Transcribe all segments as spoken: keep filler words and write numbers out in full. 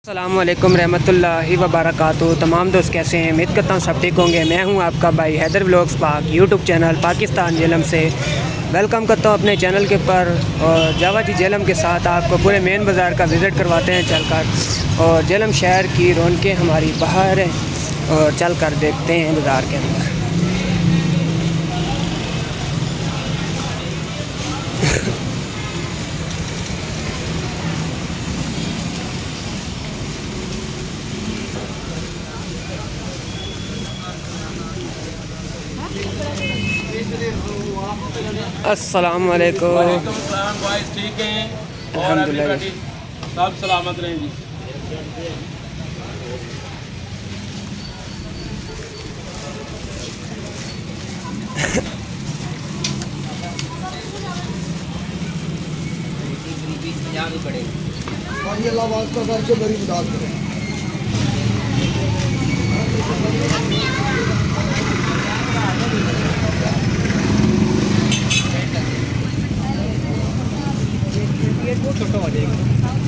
अस्सलाम वालेकुम रहमतुल्लाहि व बरकातुहू। तमाम दोस्त कैसे हैं? उम्मीद करता हूँ सब ठीक होंगे। मैं हूँ आपका भाई Haider vlogs Pak YouTube channel Pakistan Jhelum से वेलकम करता हूँ अपने चैनल के पर। और जावा जी झेलम के साथ आपको पूरे मेन बाज़ार का विज़िट करवाते हैं चलकर। और झेलम शहर की रौनकें हमारी बाहर हैं और चल कर देखते हैं बाज़ार के अंदर। अस्सलाम वालेकुम। वालेकुम सलाम भाई, ठीक हैं? अल्हम्दुलिल्लाह सब सलामत रहें जी। अल्लाह वास्ता करके बड़ी मदद करें। छोटा हो जाएगा।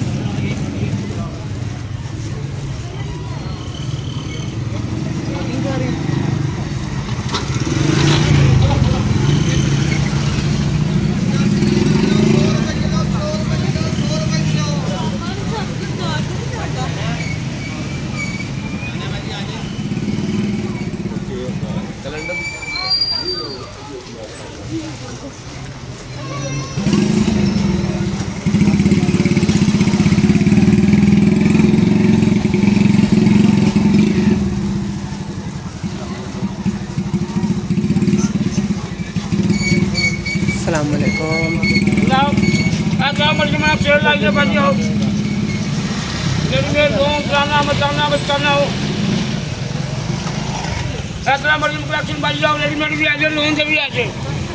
अस्सलाम वालेकुम। आप शेर लाइए बनी हो, मेरे लोगों फलाना मचाना बचाना हो, ऐसा मर्जी कलेक्शन बच जाओ। रेडीमेड भी ऐसे, लोन से भी ऐसे।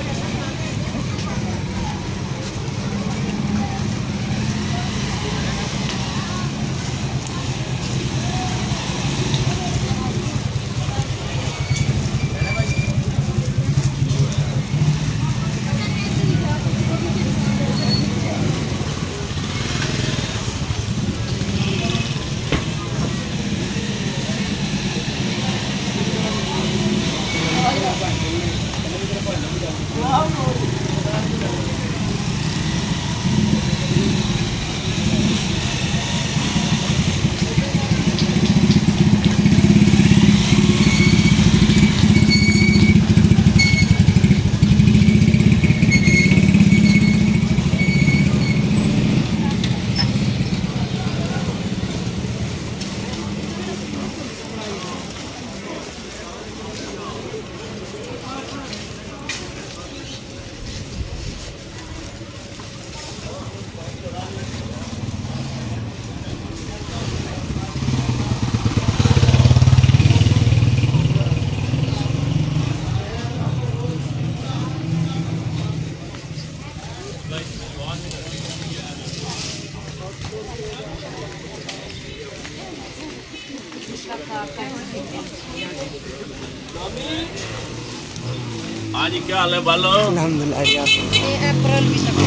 हाँ जी, क्या हाल है बालो? अल्हम्दुलिल्लाह जी। अप्रैल में तक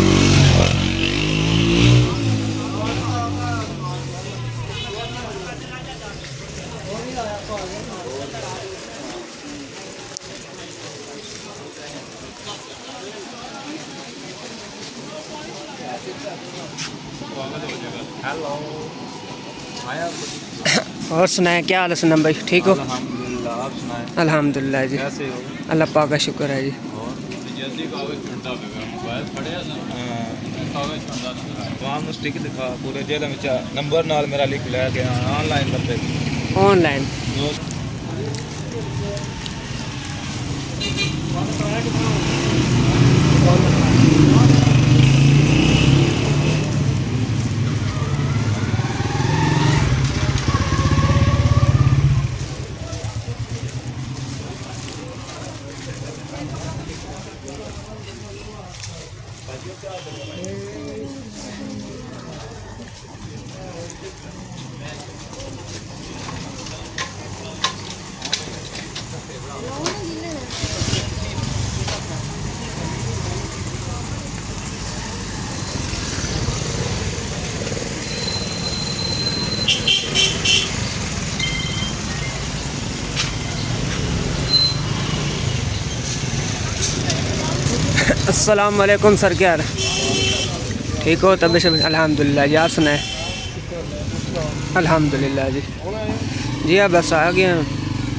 हेलो, और सुनाए, क्या हाल है सनम भाई? ठीक हो? अल्हम्दुलिल्लाह, आप सुनाएं? अल्हम्दुलिल्लाह जी। कैसे हो? अल्लाह पाक का शुक्र है जी। और जल्दी कागज ठंडा हो गया, मोबाइल पड़े हैं ना, कागज ठंडा था। वहाँ स्टिक दिखा पूरे जेल में, नंबर नाल मेरा लिख लिया गया ऑनलाइन बंदे ऑनलाइन अस्सलाम वालेकुम सर, क्या हाल है? ठीक हो? तबीयत शबीयत? अल्हम्दुलिल्लाह जी। आप सुनाए? अल्हम्दुलिल्लाह जी। जी हाँ, बस आ गए हैं।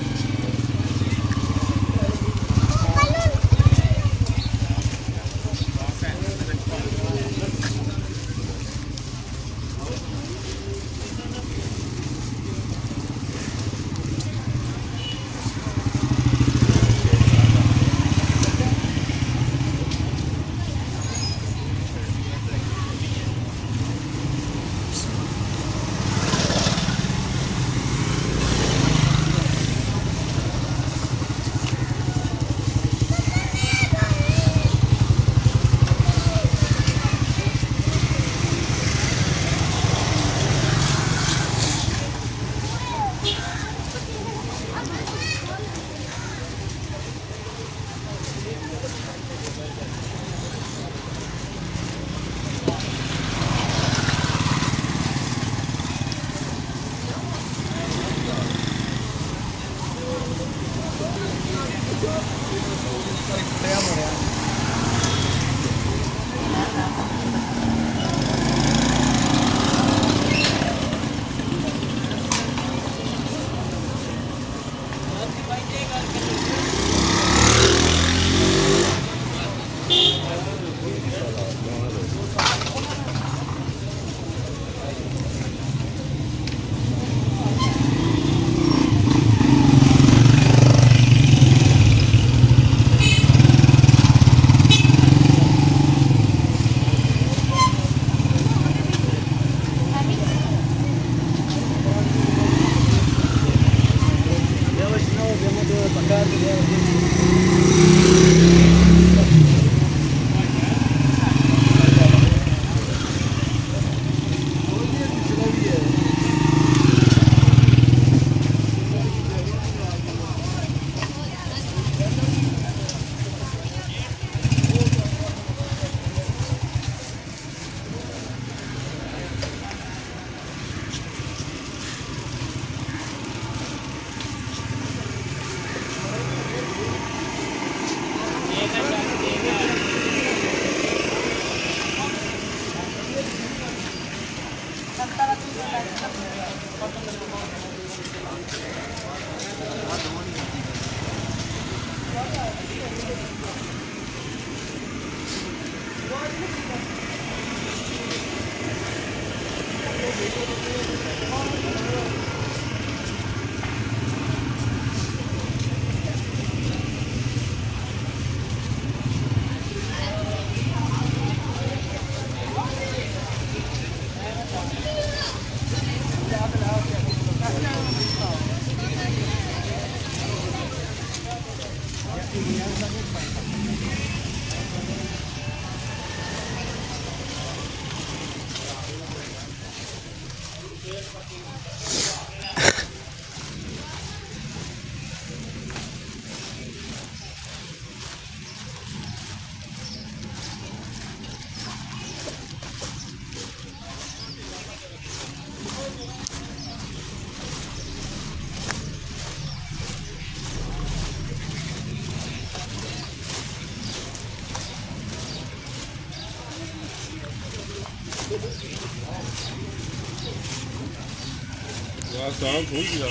वाह साहब भूल गया।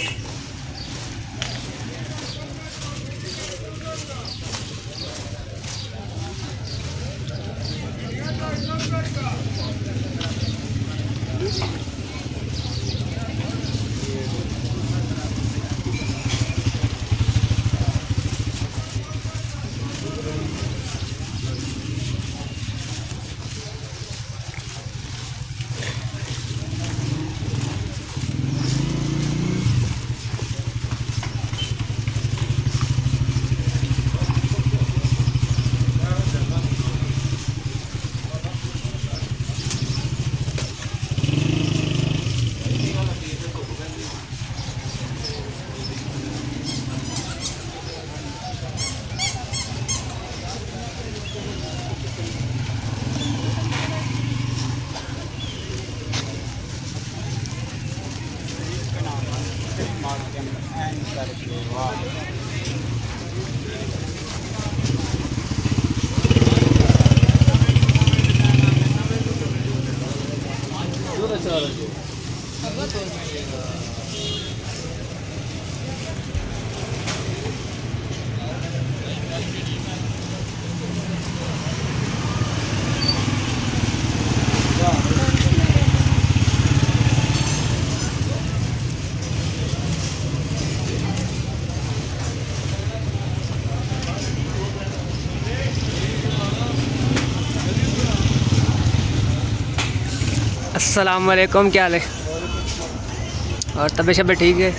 अस्सलाम वालेकुम, क्या हाल है? और तबीयत शबीयत ठीक है?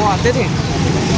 आते थे